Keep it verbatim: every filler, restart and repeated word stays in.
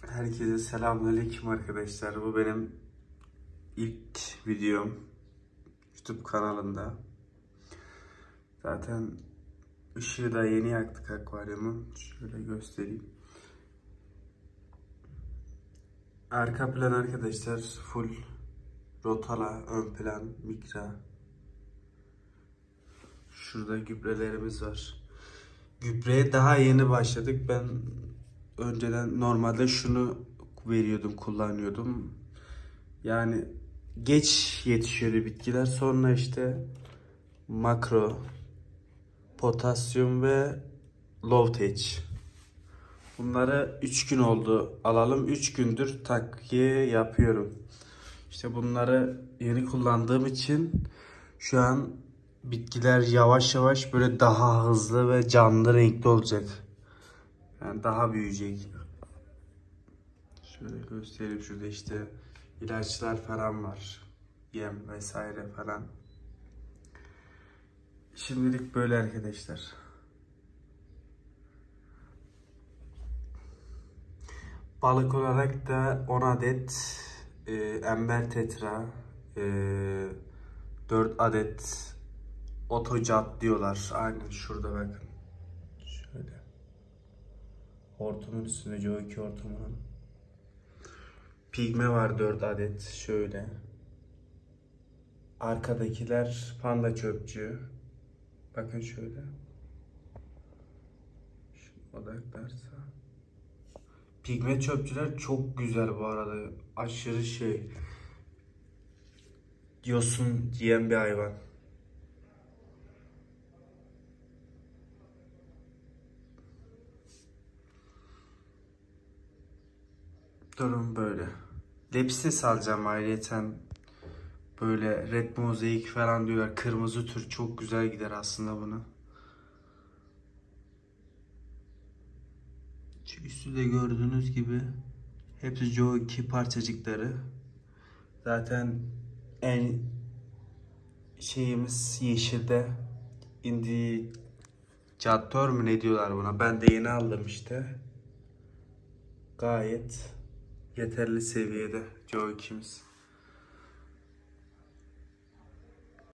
Herkese selamünaleyküm arkadaşlar. Bu benim ilk videom YouTube kanalında. Zaten ışığı da yeni yaktık akvaryumun. Şöyle göstereyim. Arka plan arkadaşlar full rotala, ön plan mikra. Şurada gübrelerimiz var. Gübreye daha yeni başladık. Ben önceden normalde şunu veriyordum, kullanıyordum. Yani geç yetişiyor bitkiler. Sonra işte makro, potasyum ve low tech. Bunları üç gün oldu alalım. üç gündür takviye yapıyorum. İşte bunları yeni kullandığım için şu an bitkiler yavaş yavaş böyle daha hızlı ve canlı renkli olacak. Yani daha büyüyecek. Şöyle göstereyim, şurada işte ilaçlar falan var. Yem vesaire falan. Şimdilik böyle arkadaşlar. Balık olarak da on adet e, ember tetra, e, dört adet otocat diyorlar. Aynen şurada bakın. Şöyle. Hortumun üstünde C O iki hortumunun. Pigme var dört adet. Şöyle. Arkadakiler panda çöpçü. Bakın şöyle. Şu odaklarsa. Pigme çöpçüler çok güzel bu arada. Aşırı şey. Yosun yiyen bir hayvan. Durum böyle. Lepsis alacağım ayrıyeten. Böyle red mozaik falan diyorlar. Kırmızı tür çok güzel gider aslında bunu. Şu üstü de gördüğünüz gibi hepsi C O iki parçacıkları. Zaten en şeyimiz yeşilde. İndikatör mü ne diyorlar buna? Ben de yeni aldım işte. Gayet yeterli seviyede C O ikimiz.